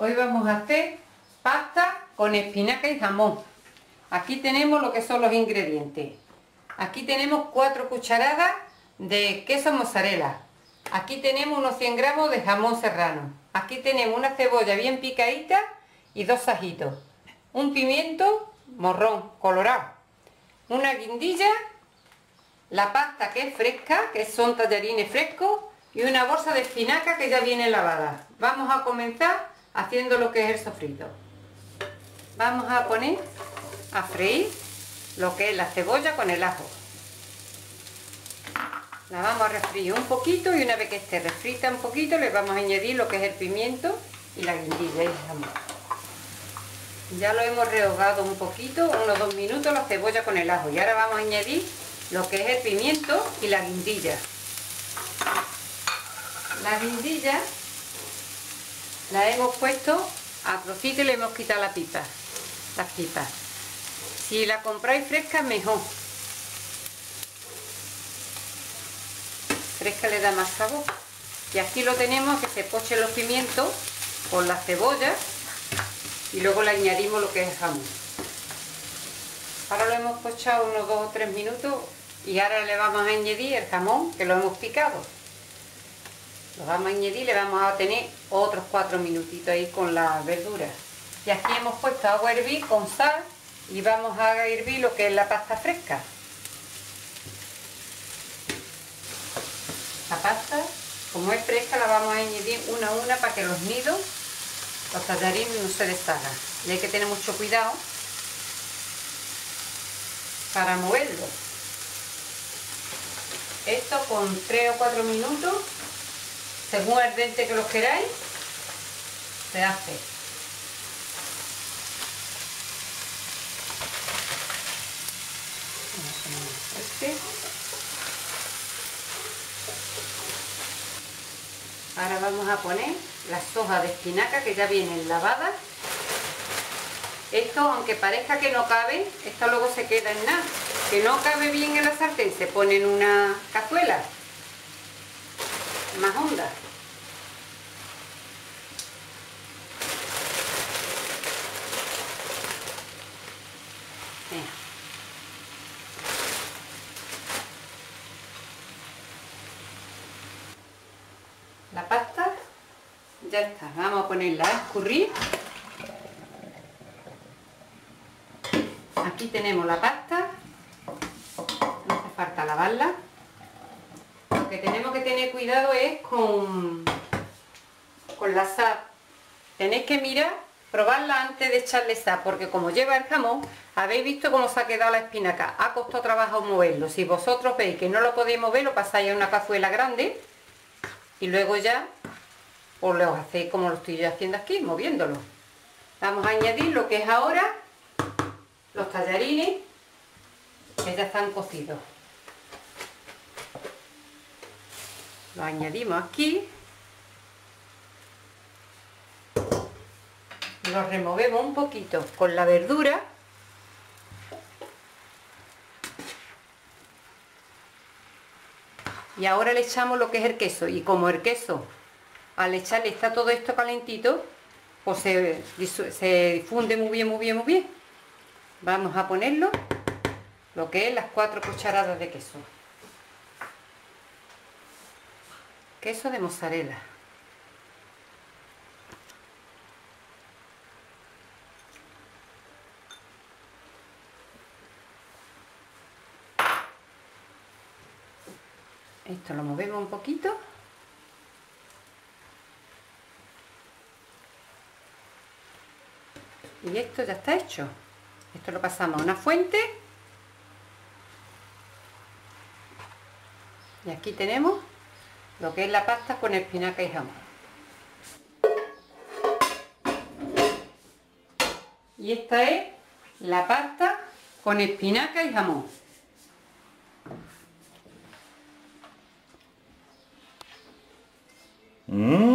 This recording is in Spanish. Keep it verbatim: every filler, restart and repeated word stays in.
Hoy vamos a hacer pasta con espinaca y jamón. Aquí tenemos lo que son los ingredientes. Aquí tenemos cuatro cucharadas de queso mozzarella. Aquí tenemos unos cien gramos de jamón serrano. Aquí tenemos una cebolla bien picadita y dos ajitos. Un pimiento morrón colorado. Una guindilla. La pasta que es fresca, que son tallarines frescos. Y una bolsa de espinaca que ya viene lavada. Vamos a comenzar haciendo lo que es el sofrito. Vamos a poner a freír lo que es la cebolla con el ajo. La vamos a refreír un poquito y una vez que esté refrita un poquito le vamos a añadir lo que es el pimiento y la guindilla y el jamón. Ya lo hemos rehogado un poquito, unos dos minutos la cebolla con el ajo y ahora vamos a añadir lo que es el pimiento y la guindilla. La guindilla la hemos puesto a trocitos y le hemos quitado la pipa, las pipas. Si la compráis fresca mejor. Fresca le da más sabor. Y aquí lo tenemos, que se pochen los pimientos con la cebolla y luego le añadimos lo que es el jamón. Ahora lo hemos pochado unos dos o tres minutos y ahora le vamos a añadir el jamón que lo hemos picado. Lo vamos a añadir y le vamos a tener otros cuatro minutitos ahí con la verdura. Y aquí hemos puesto agua a hervir con sal y vamos a hervir lo que es la pasta fresca. La pasta, como es fresca, la vamos a añadir una a una para que los nidos, los tallarines no se deshagan. Y hay que tener mucho cuidado para moverlo. Esto con tres o cuatro minutos, según el dente que los queráis, se hace. Este. Ahora vamos a poner las hojas de espinaca que ya vienen lavadas. Esto, aunque parezca que no cabe, esto luego se queda en nada. Que no cabe bien en la sartén, se pone en una cazuela más honda. Mira. La pasta ya está, vamos a ponerla a escurrir. Aquí tenemos la pasta, no hace falta lavarla. Lo que tenemos que tener cuidado es con, con la sal. Tenéis que mirar, probarla antes de echarle sal, porque como lleva el jamón, habéis visto cómo se ha quedado la espinaca. Ha costado trabajo moverlo. Si vosotros veis que no lo podéis mover, lo pasáis a una cazuela grande y luego ya os lo hacéis como lo estoy yo haciendo aquí, moviéndolo. Vamos a añadir lo que es ahora los tallarines que ya están cocidos. Los añadimos aquí. Los removemos un poquito con la verdura. Y ahora le echamos lo que es el queso. Y como el queso, al echarle está todo esto calentito, pues se, se difunde muy bien, muy bien, muy bien. Vamos a ponerlo lo que es las cuatro cucharadas de queso. Queso de mozzarella. Esto lo movemos un poquito. Y esto ya está hecho. Esto lo pasamos a una fuente. Y aquí tenemos lo que es la pasta con espinaca y jamón. Y esta es la pasta con espinaca y jamón. Mm.